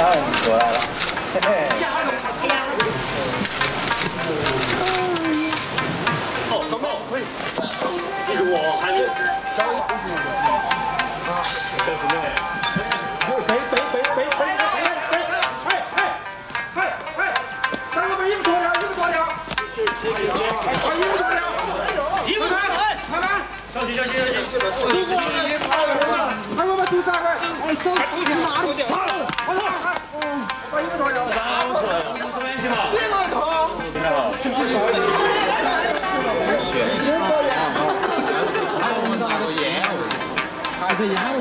过来了，嘿嘿。 好，准备可以。记住我，还没。啊，这是咩？背，哎，大哥把衣服脱掉，衣服脱掉。把衣服脱掉。衣服脱掉，慢慢。小心。快把肚子打开。哎，走，脱掉。把衣服脱掉。上去了，这边行吗？这个头。准备好。还是烟味。